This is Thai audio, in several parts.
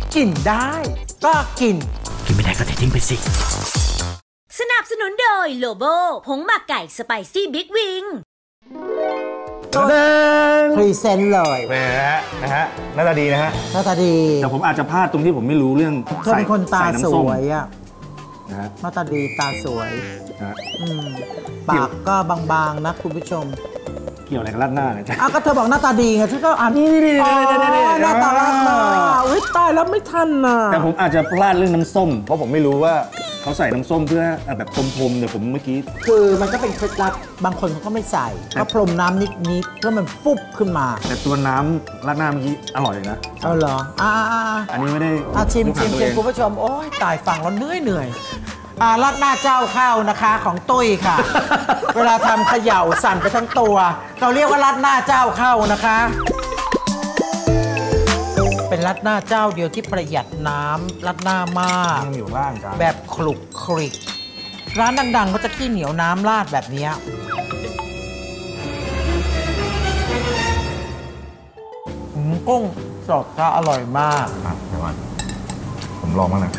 กินได้ก็กินไม่ได้ก็ทิ้งไปสิสนับสนุนโดยโลโบผงหมักไก่สไปซี่บิ๊กวิงพรีเซนต์เลยนะฮะหน้าตาดีนะฮะหน้าตาดีแต่ผมอาจจะพลาดตรงที่ผมไม่รู้เรื่องเธอเป็นคนตาสวยอะหน้าตาดีตาสวยปากก็บางๆนะคุณผู้ชมเกี่ยวอะไรกับราดหน้าเนี่ยจ๊ะก็เธอบอกหน้าตาดีไงฉันก็นี่หน้าตาราดหน้าอุ้ยตายแล้วไม่ทันนะแต่ผมอาจจะพลาดเรื่องน้ำส้มเพราะผมไม่รู้ว่าเขาใส่น้ำส้มเพื่อแบบพรมๆเดี๋ยวผมเมื่อกี้คือมันก็เป็นเคล็ดลับบางคนเขาก็ไม่ใส่ก็พรมน้ำนิดๆเพื่อมันฟุบขึ้นมาแต่ตัวน้ำราดหน้าเมื่อกี้อร่อยนะเอาเหรออันนี้ไม่ได้ชิมคุณผู้ชมโอ้ยตายฟังแล้วเหนื่อยราดหน้าเจ้าข้าวนะคะของตุ้ยค่ะ เวลาทำเขย่าสั่นไปทั้งตัวเราเรียกว่าราดหน้าเจ้าข้าวนะคะเป็นราดหน้าเจ้าเดียวที่ประหยัดน้ำราดหน้ามากอยู่ล่างจ้าแบบคลุกคลิกร้านดังๆก็จะขี้เหนียวน้ำราดแบบนี้กุ้งสดก็อร่อยมากเดี๋ยวผมลองบ้างนะ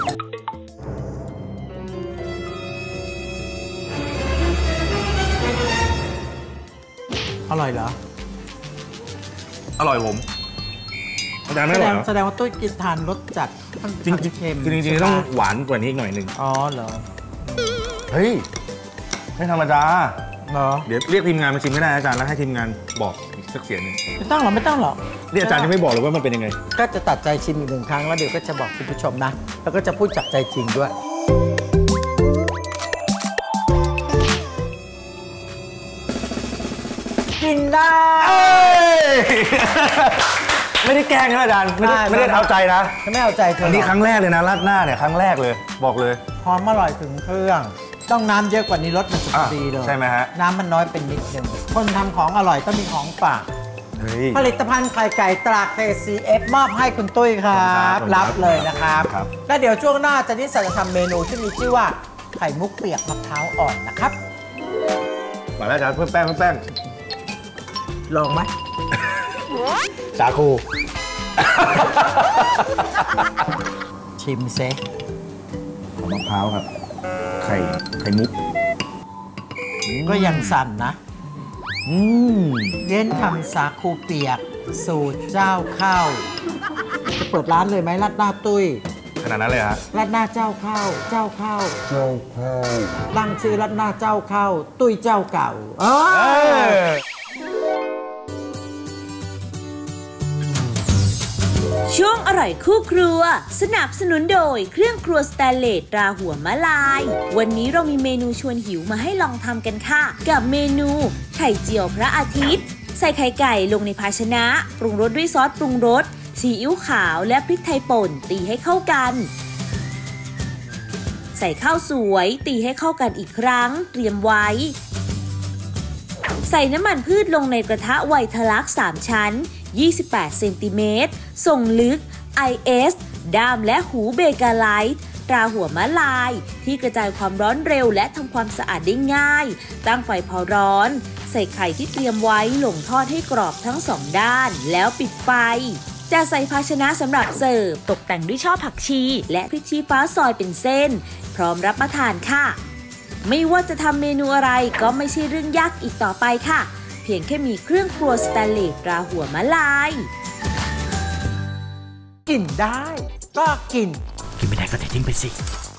อร่อยเหรออร่อยผมอาจารย์ไม่อร่อยแสดงว่าตุ้ยกินทานรสจัดจริงๆต้องหวานกว่านี้อีกหน่อยหนึ่งอ๋อเหรอเฮ้ยไม่ธรรมดาเหรอเดี๋ยวเรียกทีมงานมาชิมก็ได้อาจารย์แล้วให้ทีมงานบอกอีกสักเสียงหนึ่งไม่ต้องหรอกเรียกอาจารย์ยังไม่บอกเลยว่ามันเป็นยังไงก็จะตัดใจชิมอีก1 ครั้งแล้วเดี๋ยวก็จะบอกคุณผู้ชมนะแล้วก็จะพูดจากใจจริงด้วยกินได้ไม่ได้แกล้งนะอาจารย์ไม่ได้เอาใจนะไม่เอาใจเธออันนี้ครั้งแรกเลยนะราดหน้าเนี่ยครั้งแรกเลยบอกเลยหอมอร่อยถึงเครื่องต้องน้ำเยอะกว่านี้รสมันจะดีเลยใช่ไหมฮะน้ำมันน้อยเป็นนิดนึงคนทำของอร่อยต้องมีของฝากผลิตภัณฑ์ไข่ไก่ตรา KCF มอบให้คุณตุ้ยครับรับเลยนะครับแล้วเดี๋ยวช่วงหน้าจะนิสจะทำเมนูที่มีชื่อว่าไข่มุกเปียกมะพร้าวอ่อนนะครับมาแล้วอาจารย์เพิ่มแป้งลองไหมสาคูชิมเซมะพร้าวครับไข่มุกก็ยังสั่นนะเล่นทำสาคูเปียกสูตรเจ้าข้าวจะเปิดร้านเลยไหมราดหน้าตุ้ยขนาดนั้นเลยฮะราดหน้าเจ้าข้าวตั้งชื่อราดหน้าเจ้าข้าวตุ้ยเจ้าเก่าช่วงอร่อยคู่ครัวสนับสนุนโดยเครื่องครัวสแตนเลสตราหัวมะลายวันนี้เรามีเมนูชวนหิวมาให้ลองทำกันค่ะกับเมนูไข่เจียวพระอาทิตย์ใส่ไข่ไก่ลงในภาชนะปรุงรสด้วยซอสปรุงรสซีอิ๊วขาวและพริกไทยป่นตีให้เข้ากันใส่ข้าวสวยตีให้เข้ากันอีกครั้งเตรียมไว้ใส่น้ำมันพืชลงในกระทะไวทะลัก3 ชั้น28 เซนติเมตรส่งลึก IS ด้ามและหูเบกาไลท์ตราหัวมะลายที่กระจายความร้อนเร็วและทำความสะอาดได้ง่ายตั้งไฟพอร้อนใส่ไข่ที่เตรียมไว้ลงทอดให้กรอบทั้ง2 ด้านแล้วปิดไฟจะใส่ภาชนะสำหรับเสิร์ฟตกแต่งด้วยช่อผักชีและพริกชี้ฟ้าซอยเป็นเส้นพร้อมรับประทานค่ะไม่ว่าจะทำเมนูอะไรก็ไม่ใช่เรื่องยากอีกต่อไปค่ะเพียงแค่มีเครื่องครัวสแตนเลสตราหัวมะลายกินได้ก็กินไม่ได้ก็ทิ้งไปสิ